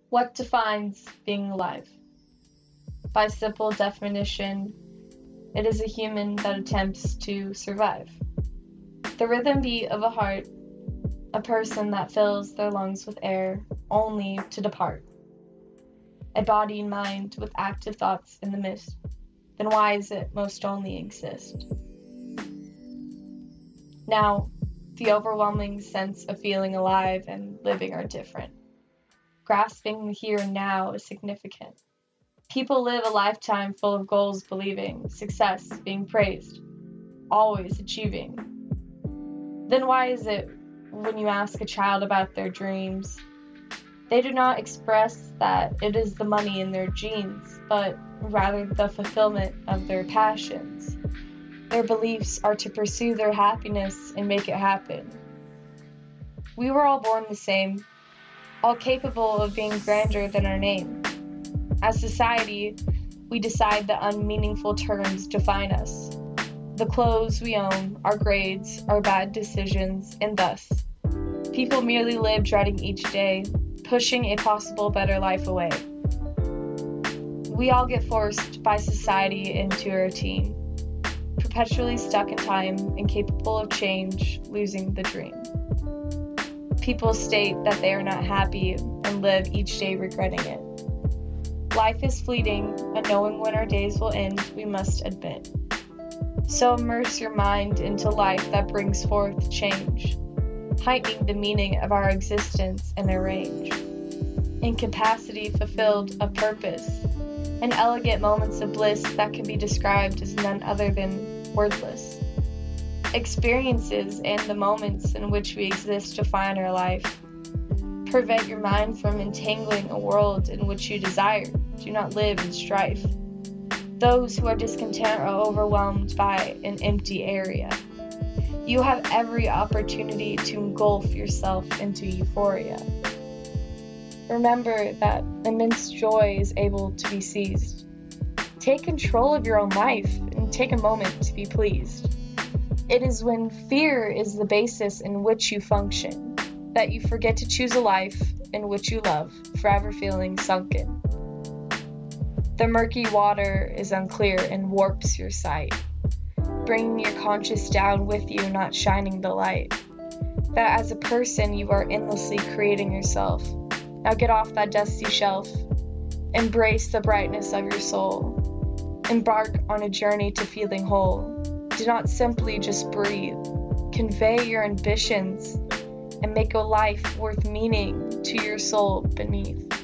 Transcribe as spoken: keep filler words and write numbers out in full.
What defines being alive? By simple definition, it is a human that attempts to survive. The rhythm beat of a heart, a person that fills their lungs with air only to depart. A body and mind with active thoughts in the midst, then why is it most only exist? Now, the overwhelming sense of feeling alive and living are different. Grasping the here and now is significant. People live a lifetime full of goals, believing, success, being praised, always achieving. Then why is it when you ask a child about their dreams, they do not express that it is the money in their genes, but rather the fulfillment of their passions. Their beliefs are to pursue their happiness and make it happen. We were all born the same, all capable of being grander than our name. As society, we decide that unmeaningful terms define us. The clothes we own, our grades, our bad decisions, and thus, people merely live dreading each day, pushing a possible better life away. We all get forced by society into a routine, perpetually stuck in time, incapable of change, losing the dream. People state that they are not happy and live each day regretting it. Life is fleeting, and knowing when our days will end, we must admit. So immerse your mind into life that brings forth change, heightening the meaning of our existence and their range. Incapacity fulfilled of purpose, and elegant moments of bliss that can be described as none other than wordless. Experiences and the moments in which we exist define our life. Prevent your mind from entangling a world in which you desire. Do not live in strife. Those who are discontent are overwhelmed by an empty area. You have every opportunity to engulf yourself into euphoria. Remember that immense joy is able to be seized. Take control of your own life and take a moment to be pleased. It is when fear is the basis in which you function that you forget to choose a life in which you love, forever feeling sunken. The murky water is unclear and warps your sight, bringing your conscience down with you, not shining the light. That as a person you are endlessly creating yourself. Now get off that dusty shelf. Embrace the brightness of your soul. Embark on a journey to feeling whole. Do not simply just breathe. Convey your ambitions and make a life worth meaning to your soul beneath.